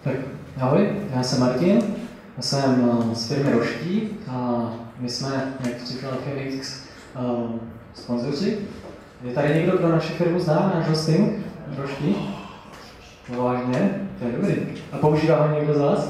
Tak ahoj, já jsem Martin, já jsem z firmy Roští a my jsme, jak říkal Chemix, sponzoři. Je tady někdo, kdo naši firmu zná, náš hosting Roští? Vážně? To je dobrý. A používá ho někdo z vás?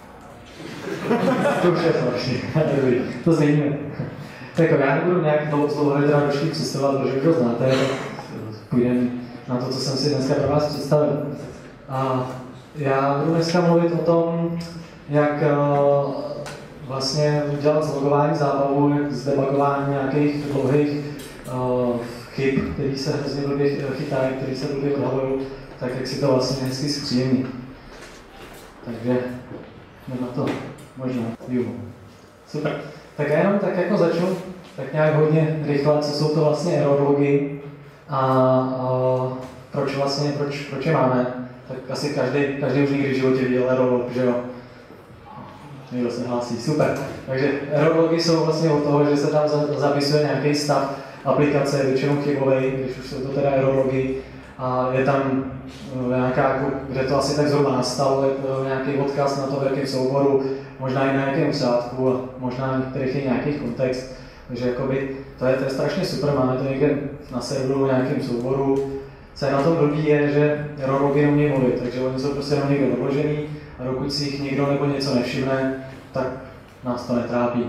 To už je Roští, dobrý, to změníme. Tak já nebudu nějak dlouho teda Roští představovat, protože už ho znáte, tak půjdeme na to, co jsem si dneska pro vás představil. A já budu dneska mluvit o tom, jak vlastně udělat z logování zábavu, jak z debugování nějakých dlouhých chyb, které se hrozně blbě chytají, které se blbě odhalují, tak jak si to vlastně hezky zpříjemní. Takže jdeme na to možná. Super. Tak já jenom tak jako začnu, tak nějak hodně rychle, co jsou to vlastně error logy a proč je máme. Tak asi každý už někdy v životě viděl error log, že jo? Někdo se hlásí, super. Takže error logy jsou vlastně od toho, že se tam zapisuje nějaký stav aplikace, většinou chybový, když už jsou to teda error logy, a je tam nějaká, kde to asi tak zhruba nastalo, je to nějaký odkaz na to, v jakém souboru, možná i na nějakém řádku a možná některých je nějaký kontext. Takže jakoby, to je strašně super, máme to někde na serveru, v nějakém souboru. Co je na tom blbý je, že error logy neumí mluvit, takže oni jsou prostě jenom někde odložený a dokud si jich někdo nebo něco nevšimne, tak nás to netrápí.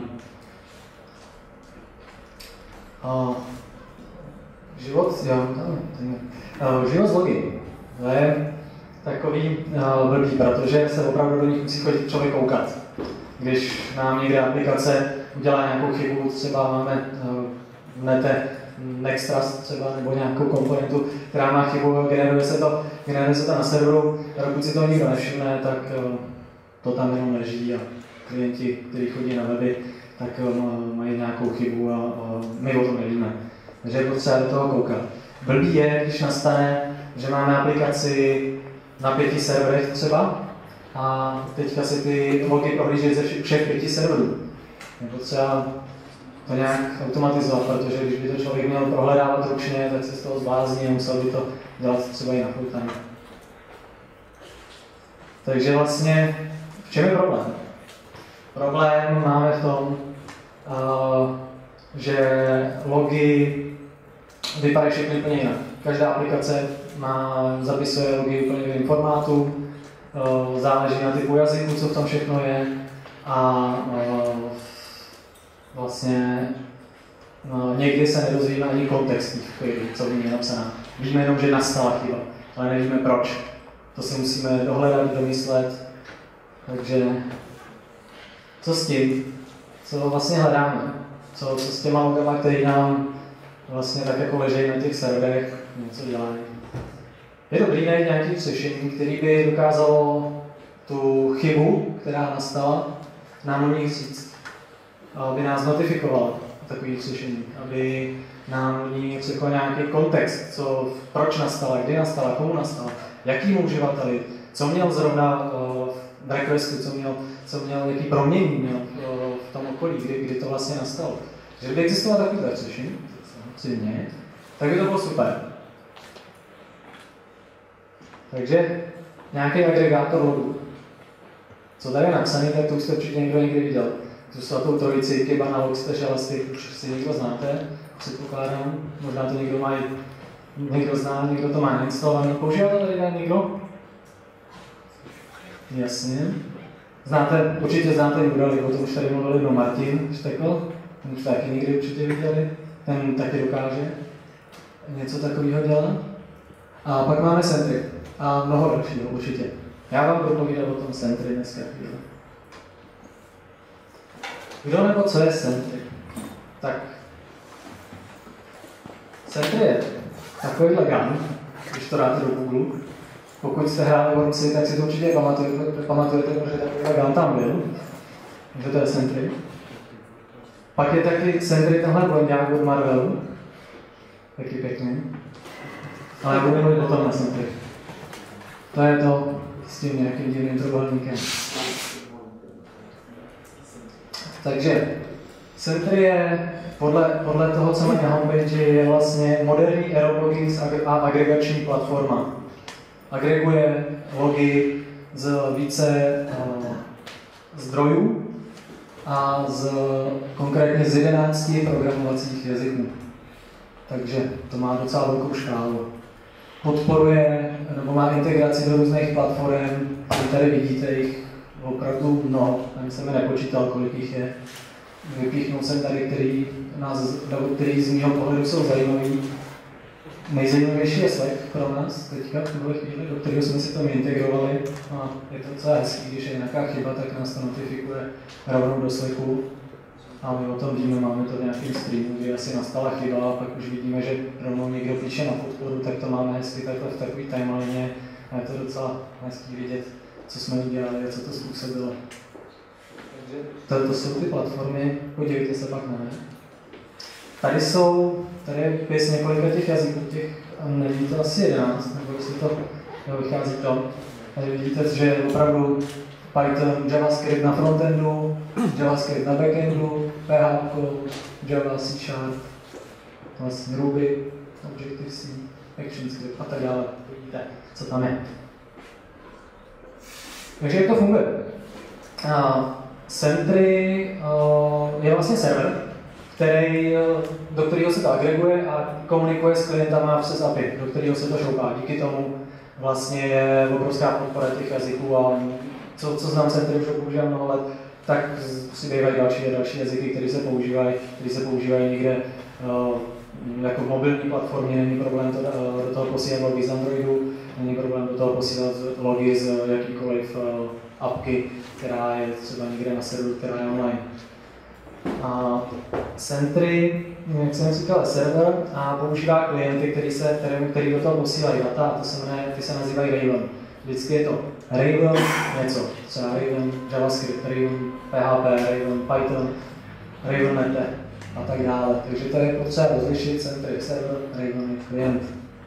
Život z logy. To je takový blbý, protože se opravdu do nich musí chodit člověk koukat. Když nám někde aplikace udělá nějakou chybu, třeba máme v nete Nextras třeba nebo nějakou komponentu, která má chybu, generuje se to na serveru, a dokud si to nikdo nevšimne, tak to tam jenom leží a klienti, kteří chodí na weby, tak mají nějakou chybu a my o tom nevíme. Takže je potřeba do toho koukat. Blbý je, když nastane, že máme aplikaci na 5 serverech třeba a teďka si ty logy prohlížejí ze všech 5 serverů. Je potřeba to nějak automatizovat, protože když by to člověk měl prohledávat ručně, tak se z toho zblázní a musel by to dělat třeba i na full-time. Takže vlastně, v čem je problém? Problém máme v tom, že logy vypadají všechny úplně jinak. Každá aplikace zapisuje logy úplně v jiném formátu, záleží na typu jazyku, co v tom všechno je a vlastně někdy se nedozvíme ani kontext těch, co v ní je napsaná. Víme jenom, že nastala chyba, ale nevíme proč. To si musíme dohledat, domyslet. Takže co s tím? Co vlastně hledáme? Co s těma logama, který nám vlastně tak jako ležejí na těch serverech, něco dělají? Je dobrý najít nějaké řešení, které by dokázalo tu chybu, která nastala, nám o nich říct. Aby nás notifikovala takových řešení, aby nám o ní řekl nějaký kontext, proč nastala, kdy nastala, komu nastala, jakým uživateli, co měl zrovna v requestu, co měl, jaký promění měl v tom okolí, kdy to vlastně nastalo. Že by existovalo takové řešení, tak by to bylo super. Takže nějaký agregátor logů. Co tady je napsaný, tak to už jste určitě někdo někdy viděl. Tu svatou trojici, Kibana, Logstash, Elastic, už si někdo znáte, předpokládám. Možná to někdo zná, někdo to má nainstalovaný. Používá to tady někdo? Jasně. Určitě znáte Udali, o tom už tady mluvil jednou Martin Štekl, ten už taky někdy určitě viděli, ten taky dokáže něco takového dělat. A pak máme Sentry a mnoho dalšího určitě. Já vám budu povídat o tom Sentry dneska. Kdo nebo co je Sentry? Tak, Sentry je takovýhle gun, když to dáte do Google. Pokud jste hráli Wormsy, tak si to určitě pamatujete, protože takovýhle gun tam byl. Takže to je Sentry. Pak je taky Sentry tenhle blonďák od Marvelu. Taky pěkný. Ale já budu mluvit o tomhle Sentry. To je to s tím nějakým divným trojuhelníkem. Takže Sentry je podle toho, co mají na homepage, je vlastně moderní error logging a agregační platforma. Agreguje logy z více zdrojů a konkrétně z 11 programovacích jazyků. Takže to má docela velkou škálu. Podporuje nebo má integraci do různých platform, tady vidíte jich opravdu mnoho, ani jsem je nepočítal, kolik jich je. Vypíchnul jsem tady, který z mého pohledu jsou zajímavý. Nejzajímavější je Slack pro nás teďka v tuhle chvíli, do kterého jsme si tam integrovali. A je to docela hezký, když je nějaká chyba, tak nás to notifikuje rovnou do Slacku. A my o tom víme, máme to v nějakém streamu, kdy asi nastala chyba a pak už vidíme, že rovnou někdo píše na podporu, tak to máme hezky takhle v takový timeline a je to docela hezký vidět, co jsme udělali a co to způsobilo. Takže to jsou ty platformy, podívejte se pak na ně. Tady je pěs několika těch jazyků, není to asi 11, nebo jestli to vychází to. Tady vidíte, že je opravdu Python, JavaScript na frontendu, JavaScript na backendu, PHP, Java, C#, vlastně Ruby, Objective-C, ActionScript a tak dále. Vidíte, co tam je. Takže jak to funguje? Sentry je vlastně server, do kterého se to agreguje a komunikuje s klientama přes API, do kterého se to šoupá. Díky tomu vlastně je obrovská podpora těch jazyků a co znám Sentry, už ho používám mnoho let, tak si bývají další jazyky, které se používají někde jako v mobilní platformě, není problém do toho posílat logy z Androidu, není problém do toho posílat logy z jakýkoliv apky, která je třeba někde na serveru, která je online. Sentry, jak jsem říkal, je server a používá klienty, který do toho posílají data a ty se nazývají Raven. Vždycky je to Raven něco, třeba Raven JavaScript, Raven PHP, Raven Python, Raven Nete a tak dále. Takže to je potřeba rozlišit Sentry server, Raven je klient.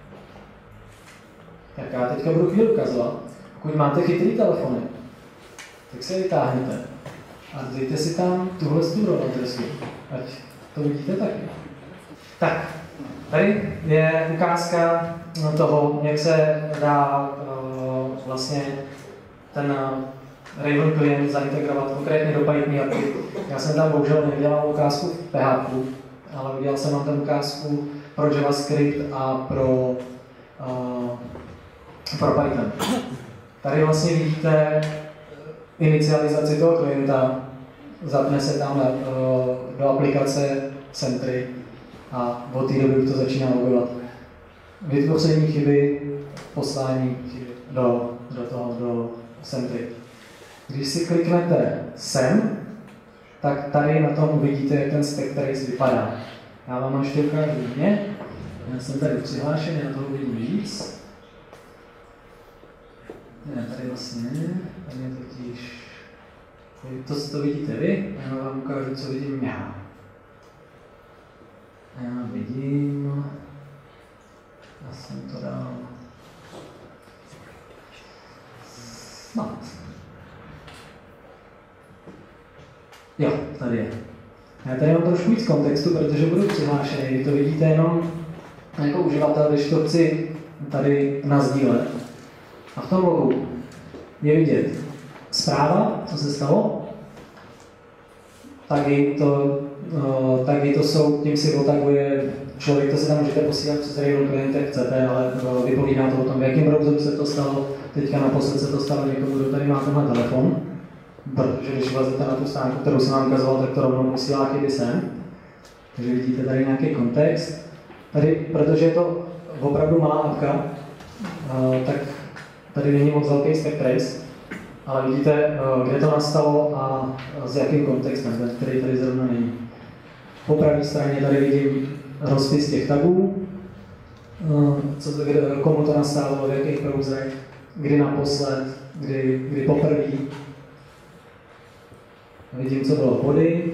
Tak já teďka budu chvíli ukazovat. Pokud máte chytrý telefony, tak se vytáhněte a dejte si tam tuhle adresu, ať to vidíte taky. Tak, tady je ukázka toho, jak se dá vlastně ten Raven klient zaintegrovat konkrétně do Python API. Já jsem tam bohužel nedělal ukázku v PHP, ale udělal jsem vám tam ukázku pro JavaScript a pro Python. Tady vlastně vidíte inicializaci toho klienta, zapne se tam do aplikace Sentry a od té doby to začíná logovat. Vytvoření chyby, poslání chyby do Sentry. Když si kliknete sem, tak tady na tom uvidíte, jak ten stack trace vypadá. Já vám ještě ukážu mě. Já jsem tady přihlášen, já toho vidím víc. Ne, tady vlastně ne, tady je totiž... To vidíte vy, já vám ukážu, co vidím já. Já vidím... Já jsem to dal... Snad. Jo, tady je. Já tady mám trošku víc kontextu, protože budu přihlášený. Vy to vidíte jenom jako uživatel, když to chci tady nazdílet. A v tom logu je vidět zpráva, co se stalo, tagy to jsou, tím si otaguje člověk, to si tam můžete posílat přes Raven klient, jak chcete, ale vypovídá to o tom, v jakém browseru se to stalo, teďka naposled se to stalo někomu, kdo tady má tenhle telefon, protože když vlezete na tu stránku, kterou jsem vám ukazoval, tak to rovnou posílá chyby sem. Takže vidíte tady nějaký kontext. Tady, protože je to opravdu malá apka, tak tady není moc velký stack trace, ale vidíte, kde to nastalo a s jakým kontextem, který tady zrovna není. Po pravé straně tady vidím rozpis těch tagů, komu to nastalo, v jakých browserech, kdy naposled, kdy poprvé. Vidím, co bylo body.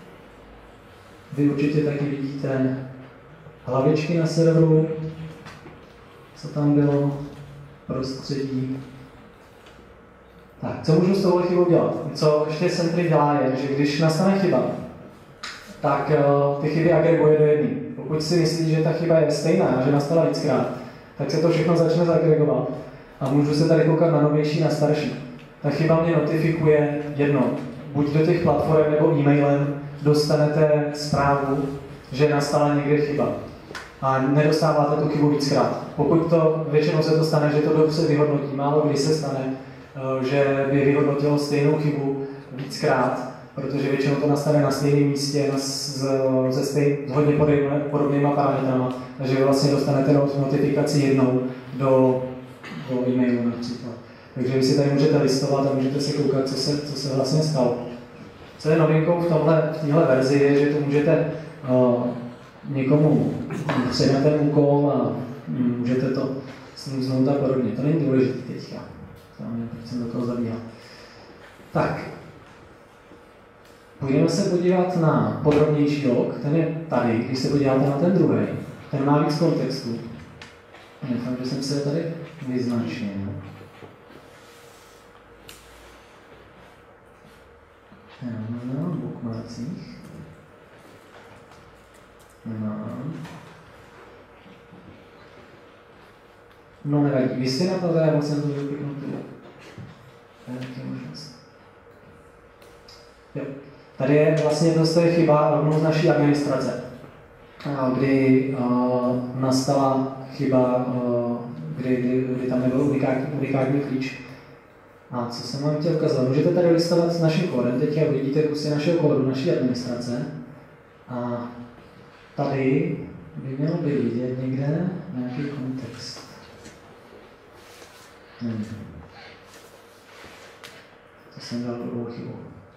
Vy určitě taky vidíte hlavičky na serveru, co tam bylo, prostředí. Tak, co můžu s touhle chybou dělat? Co ještě Sentry dělá je, že když nastane chyba, tak ty chyby agreguje do jedné. Pokud si myslí, že ta chyba je stejná, že nastala víckrát, tak se to všechno začne zagregovat a můžu se tady koukat na novější, na starší. Ta chyba mě notifikuje jedno. Buď do těch platform nebo e-mailem dostanete zprávu, že nastala někde chyba. A nedostáváte tu chybu víckrát. Pokud to, většinou se to stane, že to dobře vyhodnotí. Málo kdy se stane, že by vyhodnotilo stejnou chybu víckrát, protože většinou to nastane na stejném místě s hodně podobnýma parametrama. Takže vy vlastně dostanete notifikaci jednou do e-mailu například. Takže vy si tady můžete listovat a můžete si koukat, co se vlastně stalo. Co je novinkou v téhle verzi je, že to můžete někomu předat ten úkol a můžete to snuznout a podobně. To není důležité teďka. Proč jsem do toho zabíhal. Tak. Půjdeme se podívat na podrobnější log. Ten je tady, když se podíváte na ten druhý. Ten má víc kontextu. Doufám, že jsem se tady vyznačil. Na bookmarcích. No nevadí, vy si na to teda vlastně to vypnout. Jo. Tady je vlastně to je chyba rovnou z naší administrace, kdy nastala chyba, kdy tam nebyl unikátní klíč. A co jsem vám chtěl ukázat? Můžete tady listovat s naším kódem, teď vidíte kusy našeho kódu, naší administrace. A tady by mělo být vidět někde nějaký kontext. To jsem dal druhou chybu.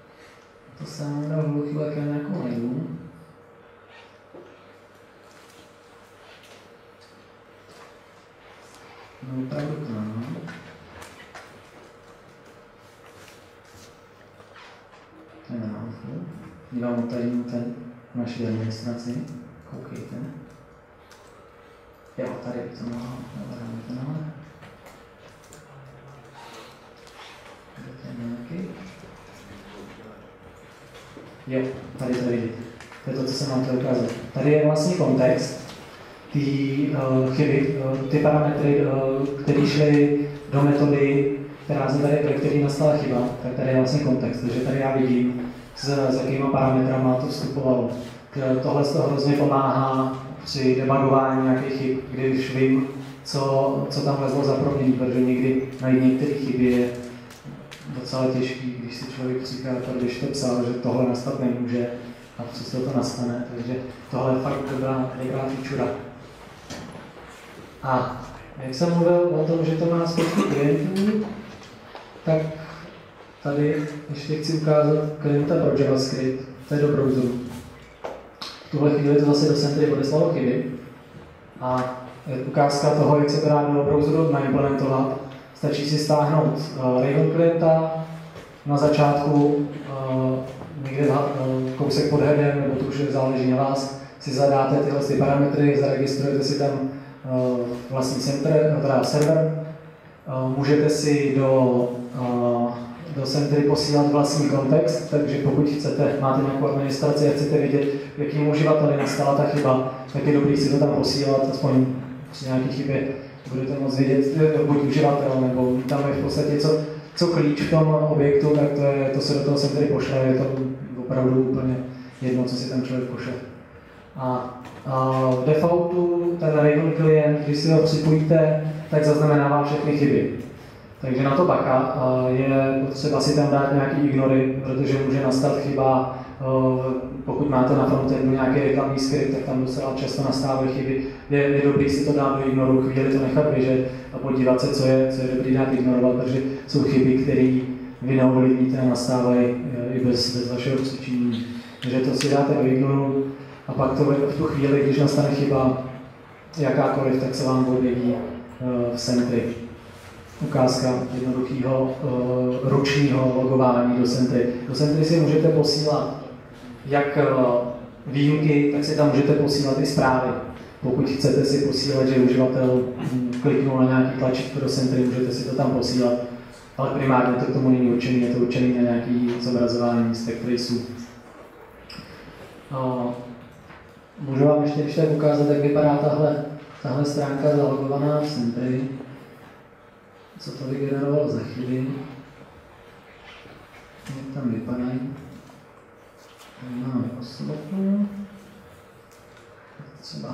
Jak já nějakou najdu. No opravdu k nám. To je na alfu. Dívám tady ten naší administraci. Koukejte. Jo, tady to má. Dáme to nahle. Jo, tady to vidíte. To je to, co jsem vám chtěl ukázat. Tady je vlastně kontext, ty chyby, ty parametry, které šly do metody, ve které nastala chyba, tak tady je vlastně kontext. Takže tady já vidím, s jakýma parametrama to vstupovalo. Tohle z toho hrozně pomáhá při debugování nějakých chyb, když vím, co tam vlezlo za promění, protože někdy najít některé chyby je docela těžký, když si člověk říká, když to psal, že tohle nastat nemůže a přesto to nastane. Takže tohle je fakt dobrá feature. A jak jsem mluvil o tom, že to má spoustu klientů, tak tady ještě chci ukázat klienta pro JavaScript, to je do browseru. V tuhle chvíli to zase do Sentry odeslalo chyby a je ukázka toho, jak se to dá do browseru naimplementovat. Stačí si stáhnout Raven klienta na začátku, někde kousek pod headem, nebo to už záleží na vás, si zadáte tyhle parametry, zaregistrujete si tam vlastní server, můžete si do Sentry posílat vlastní kontext, takže pokud chcete, máte nějakou administraci a chcete vědět, jakým uživateli nastala ta chyba, tak je dobrý si to tam posílat, aspoň při nějaké chybě budete moct vědět, buď uživatel, nebo tam je v podstatě co klíč v tom objektu, tak to se do toho Sentry pošle, je to opravdu úplně jedno, co si tam člověk pošle. A v defaultu ten Raven klient, když si ho připojíte, tak zaznamenává všechny chyby. Takže na to bacha, je potřeba si tam dát nějaký ignory, protože může nastat chyba, pokud máte na frontendu nějaký reklamní skript, tak tam docela často nastávají chyby. Je dobrý si to dát do ignoru, chvíli to nechat běžet a podívat se, co je dobrý dát ignorovat, protože jsou chyby, které vy neovlivníte a nastávají i bez vašeho cvičení. Takže to si dáte do ignoru a pak to v tu chvíli, když nastane chyba jakákoliv, tak se vám objeví v Sentry. Ukázka jednoduchého ručního logování do Sentry. Do Sentry si můžete posílat jak výjimky, tak si tam můžete posílat i zprávy. Pokud chcete si posílat, že uživatel kliknul na nějaký tlačítko do Sentry, můžete si to tam posílat, ale primárně to k tomu není určený, je to určený na nějaký zobrazování místek traceů. Můžu vám ještě když tak ukázat, jak vypadá tahle stránka zalogovaná v Sentry. co to vygenerovalo za chyby. Jak tam vypadají. Tady máme oslopu. Třeba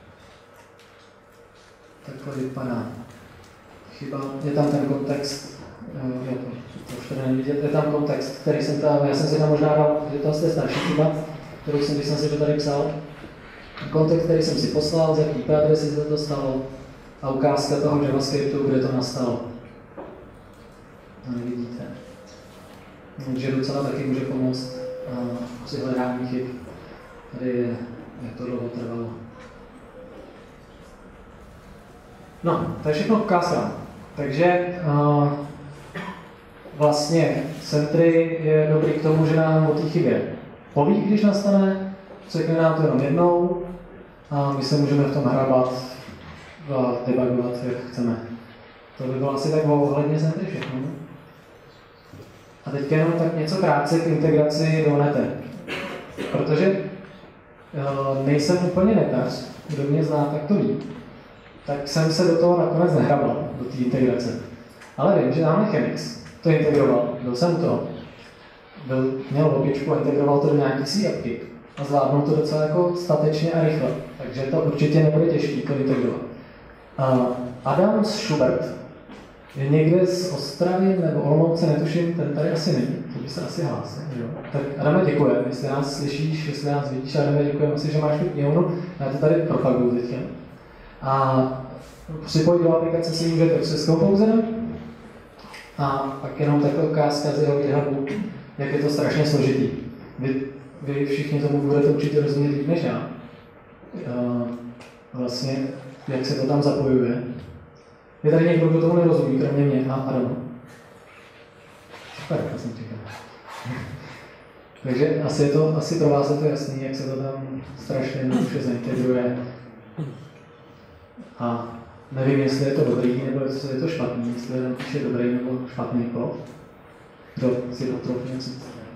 takhle vypadá chyba. Je tam ten kontext, to už tady nevidět, je tam kontext, který jsem tam, já jsem si tam možná dal, že to je starší chyba, kterou jsem, když jsem si to tady psal. Kontext, který jsem si poslal, z jaký IP adresy se to stalo a ukázka toho JavaScriptu, kde to nastalo. To nevidíte. Takže docela taky může pomoct při hledání chyb. Tady je, jak to dlouho trvalo. No, to je všechno ukázka. Takže vlastně Sentry je dobrý k tomu, že nám o té chybě poví, když nastane, řekne nám to jenom jednou a my se můžeme v tom hrabat a debugovat, jak chceme. To by bylo asi tak ohledně Sentry všechno. A teď jenom tak něco krátce k integraci do Nete. Protože nejsem úplně netař, kdo mě zná, tak to ví. Tak jsem se do toho nakonec nehrabal, do té integrace. Ale vím, že dáme Chemix to integroval, byl jsem to. Měl opičku a integroval to do nějaký C appky. A zvládnul to docela jako statečně a rychle. Takže to určitě nebude těžké to integrovat. Adam Schubert je někde z Ostravy nebo Olomouce, netuším, ten tady asi není, to by se asi hlásil. Tak Adame, děkujeme, jestli nás slyšíš, jestli nás vidíš, Adame, děkujeme si, že máš tu knihovnu, já to tady propaguju teďka. A připojit do aplikace si můžete přes pouze. A pak jenom takhle ukázka z jeho GitHubu, jak je to strašně složitý. Vy všichni tomu budete určitě rozumět líp než já. Vlastně, jak se to tam zapojuje. Je tady někdo, kdo tomu nerozumí, kromě mě a Adamu? Super, to jsem čekal. Takže asi pro vás je to jasný, jak se to tam strašně jednoduše zaintegruje. A nevím, jestli je to dobrý, nebo jestli je to špatný, jestli je tam píše dobrý nebo špatný kód. Kdo si to trochu něco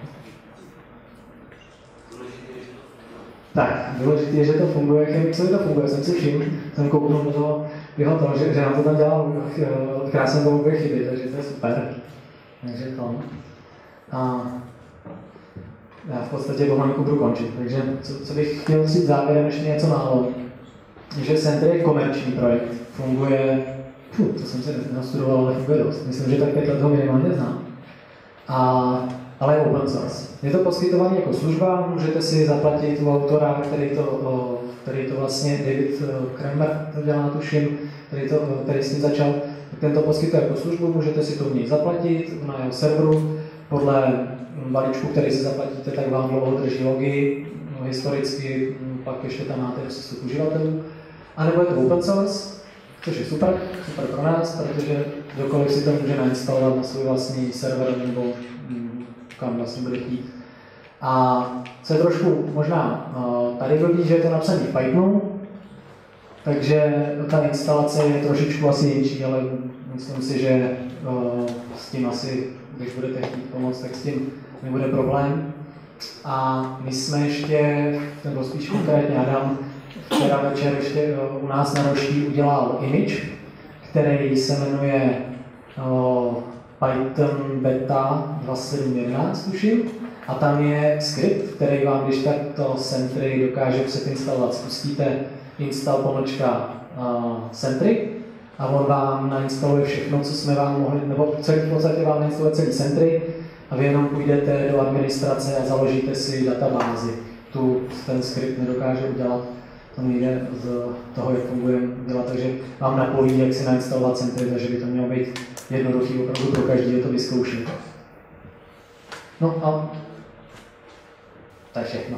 tak, důležité je, že to funguje, Chemixovi to funguje, jsem si všiml, jsem kouknul do toho, že nám to tam dělal krásně dlouhé chyby, takže to je super. Takže to. A já v podstatě pomalu budu končit, takže co bych chtěl říct závěrem, ještě něco málo, že Sentry je komerční projekt, funguje, to jsem se nastudoval, ale funguje dost, myslím, že tak 5 let ho minimálně znám. Ale je open source. Je to poskytované jako služba, můžete si zaplatit u autora, který to vlastně, David Kramer to dělá, tuším, který s tím začal, tak ten to poskytuje jako službu, můžete si to u něj zaplatit na jeho serveru, podle balíčku, který si zaplatíte, tak vám dlouho drží logy, historicky, pak ještě tam máte přístup uživatelů. A nebo je to open source, což je super pro nás, protože kdokoliv si to může nainstalovat na svůj vlastní server nebo kam vlastně bude chtít. A co je trošku možná tady blbý, že je to napsané v Pythonu, takže ta instalace je trošičku asi jinčí, ale myslím si, že s tím asi, když budete chtít pomoct, tak s tím nebude problém. A my jsme ještě, nebo spíš konkrétně Adam, včera večer ještě u nás na Roští udělal image, který se jmenuje Python Beta 2.7.11, tuším. A tam je skript, který vám, když tak to Sentry dokáže předinstalovat. Spustíte install Sentry a on vám nainstaluje všechno, co jsme vám mohli, nebo v podstatě vám nainstaluje celý Sentry a vy jenom půjdete do administrace a založíte si databázi. Ten skript nedokáže udělat, to nejde z toho, jak funguje udělat, takže vám napoví, jak si nainstalovat Sentry, takže by to mělo být jednoduchý opravdu pro každý, je to vyzkoušet. No a to je všechno.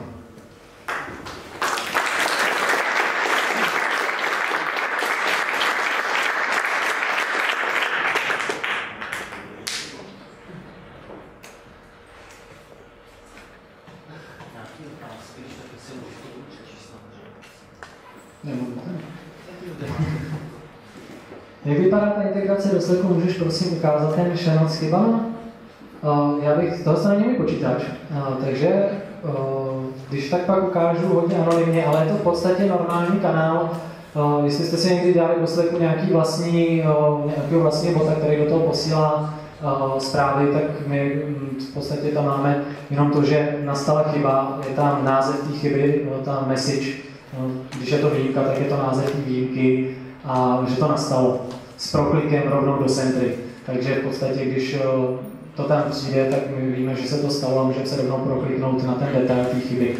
Jak vypadá ta integrace do Slacku? Můžeš prosím ukázat ten channel s chybama? Tohle není můj počítač, takže když tak pak ukážu hodně anonymně, ale je to v podstatě normální kanál, Jestli jste si někdy dělali poslechu nějakého vlastního bota, který do toho posílá zprávy, tak my v podstatě tam máme jenom to, že nastala chyba, je tam název té chyby, tam message, když je to výjimka, tak je to název té výjimky a že to nastalo s proklikem rovnou do Sentry. Takže v podstatě, když to tam přijde, tak my víme, že se to stalo a můžeme se rovnou prokliknout na ten detail té chyby.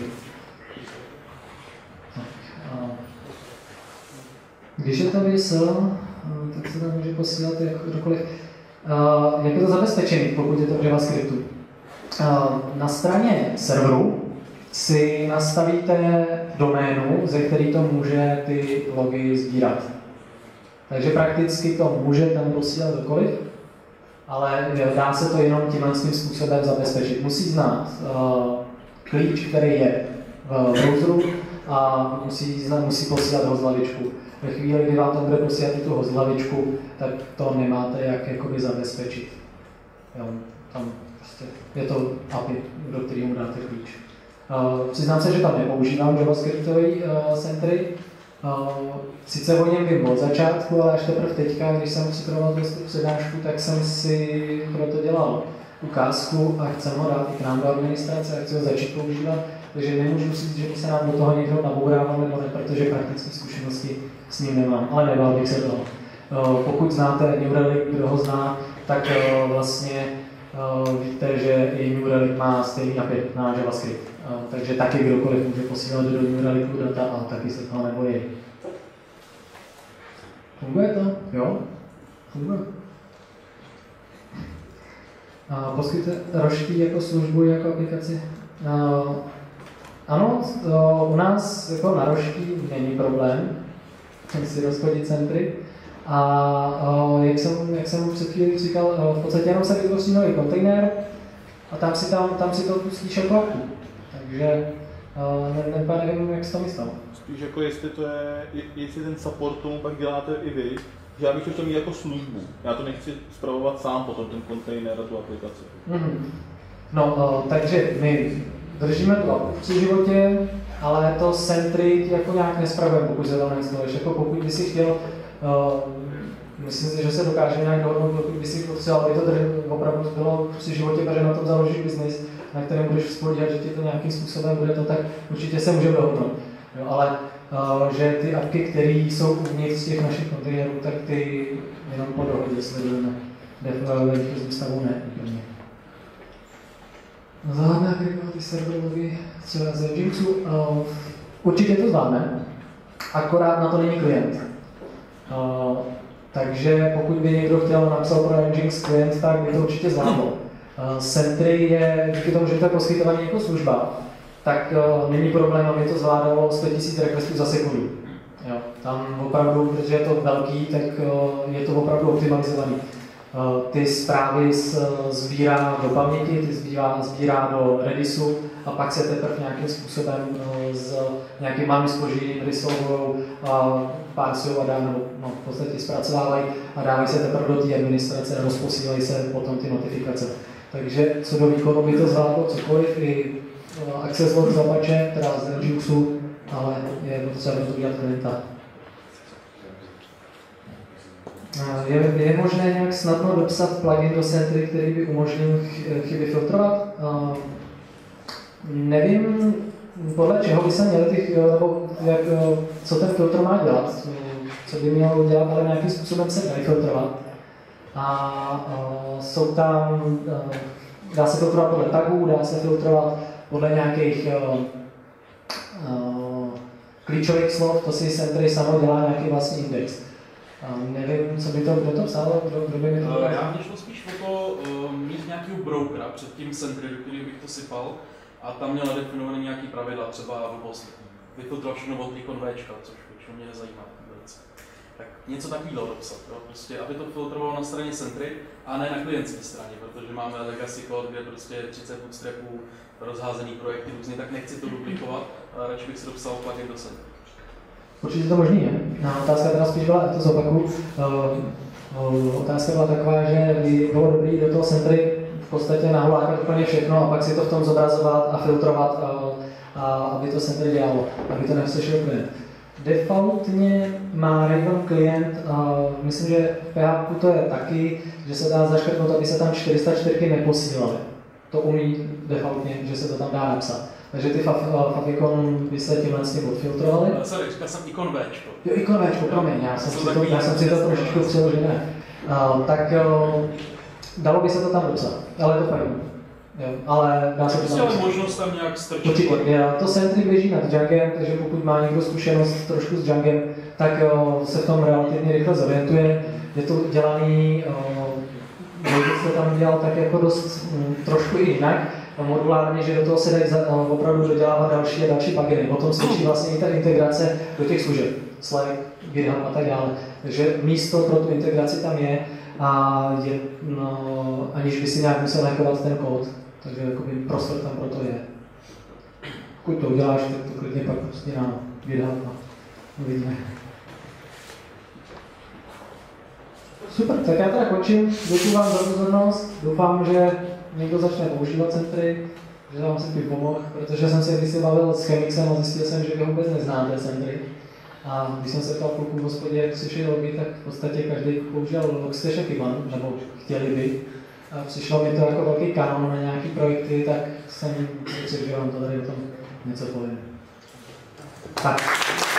Když je to VSL, tak se tam může posílat kdokoliv. Jak je to zabezpečený, pokud je to v JavaScriptu? Na straně serveru si nastavíte doménu, ze který to může ty logy sbírat. Takže prakticky to může tam posílat kdokoliv, ale dá se to jenom tímhle způsobem zabezpečit. Musí znát klíč, který je v browseru a musí posílat hosthlavičku. Ve chvíli, kdy vám tam bude posílat tu hosthlavičku, tak to nemáte jak jakoby zabezpečit. Jo, tam prostě je to API, do kterého dáte klíč. Přiznám se, že tam nepoužívám javascriptový Sentry. Sice o něm vím od začátku, ale až teprve teďka, když jsem připravoval tu přednášku, tak jsem si proto dělal ukázku a chcem ho dát i k nám do administrace a chci ho začít používat. Takže nemůžu říct, že by se nám do toho někdo nabourával nebo ne, protože praktické zkušenosti s ním nemám, ale nebál bych se toho. Pokud znáte New Relic, kdo ho zná, tak vlastně víte, že i New Relic má stejný API na JavaScript. Takže taky kdokoliv může posílat do New Relicu data a taky se toho nebojí. Funguje to? Jo? Funguje. Poskytuje rožky jako službu, jako aplikaci? Ano, u nás jako na rožky není problém si rozchodit Sentry. A jak jsem před chvíli říkal, v podstatě jenom se vytvoří nový kontejner a tam si to pustíš jako apku. Takže nevím, jak jsi to myslel. Spíš jako jestli ten support tomu pak děláte i vy, že já bych to chtěl mít jako službu. Já to nechci spravovat sám potom ten kontejner a tu aplikaci. No, takže my držíme tu apku při životě, ale to Sentry jako nějak nespravujeme, pokud se to neinstaluješ. Jako pokud by si chtěl, myslím si, že se dokáže nějak dohodnout, pokud by si potřeboval, aby to opravdu bylo při životě, protože na tom založíš biznis, na kterém budeš spolíhat, že ti to nějakým způsobem bude to, tak určitě se může dohodnout. Jo, ale že ty apky, které jsou uvnitř z těch našich kontejnerů, tak ty jenom po dohodě sledujeme. Ve výchozím stavu ne. Zvládne agregovat serverový třeba z Nginxu. Určitě to zvládne, akorát na to není klient. Takže pokud by někdo chtěl napsat pro Nginx klient, tak by to určitě zvládlo. Sentry je, díky tomu, že to je poskytované jako služba, tak není problém, aby to zvládalo 100 000 requestů za sekundu. Jo, tam opravdu, protože je to velký, tak je to opravdu optimalizovaný. Ty zprávy sbírá do paměti, ty sbírá do Redisu a pak se teprve nějakým způsobem s nějakým malým zpožděním resolvujou, parsujou a v podstatě zpracovávají a dávají se teprve do té administrace a rozposílají se potom ty notifikace. Takže co do výkonu by to zvládlo cokoliv, i access log z Apache, teda z Nginxu, ale je potřeba to udělat klienta. Je možné nějak snadno dopsat plugin do Sentry, který by umožnil chyby filtrovat? Nevím, podle čeho by se měl co ten filtr má dělat, co by měl dělat, ale nějakým způsobem se dají filtrovat. Jsou tam, dá se filtrovat podle tagů, dá se filtrovat podle nějakých klíčových slov, to si Sentry samo dělá nějaký vlastní index. Nevím, kdo to psal, kdo by mi to dělal. Já mě šlo spíš o to mít nějakého brokera před tím Sentry, do kterého bych to sypal, a tam měl definované nějaký pravidla, třeba vyfiltroval všechno od ikonvéčka, což většinou mě nezajímá velice. Tak něco takového dopsat, jo? Prostě, aby to filtrovalo na straně Sentry a ne na klientské straně, protože máme legacy code, kde prostě 30 bootstrapů, rozházený projekty různě, tak nechci to duplikovat, a radši bych si dopsal plugin do Sentry. Určitě to možný je. Otázka teda spíš byla, to zopakuju, otázka byla taková, že by bylo dobré do toho Sentry v podstatě nahlákat úplně všechno a pak si to v tom zobrazovat a filtrovat, a aby to Sentry dělalo, aby to neslyšel klient. Defaultně má Raven klient, myslím, že v PHP to je taky, že se dá zaškrtnout, aby se tam 404 neposílaly. To umí defaultně, že se to tam dá napsat. Takže ty favicon by se tímhle s tím odfiltrovaly. Sorry, říkal jsem ikon Včko. Jo, ikon Včko, promiň, já jsem si to trošičku přeložil, ne. Tak dalo by se to tam dopsat, ale to fajn. Jo, ale dá se to tam dopsat. Možnost tam nějak strčit. Určitě, to Sentry běží nad Django, takže pokud má někdo zkušenost trošku s Djangem, tak se v tom relativně rychle zorientuje. Je to dělaný, se tam dělal tak jako dost trošku i jinak, modulárně, že do toho se dají opravdu dodělávat další a další pluginy. Potom svědčí vlastně i ta integrace do těch služeb, Slack, GitHub a tak dále. Takže místo pro tu integraci tam je a je, aniž by si nějak musel hackovat ten kód. Takže jakoby prostor tam proto je. Pokud to uděláš, tak to klidně pak prostě na GitHub a uvidíme. Super, tak já teda končím. Děkuji vám za pozornost. Doufám, že někdo začne používat Sentry, že vám se tím pomohl, protože jsem se kdysi bavil s Chemixem a zjistil jsem, že vy vůbec neznáte Sentry. A když jsem se ptal kluků v hospodě, jak slyšeli logy, tak v podstatě každý používal Logstash Kyban, nebo chtěli by. A přišlo mi to jako velký kanon na nějaký projekty, tak jsem řekl, že vám to tady o tom něco povím. Tak.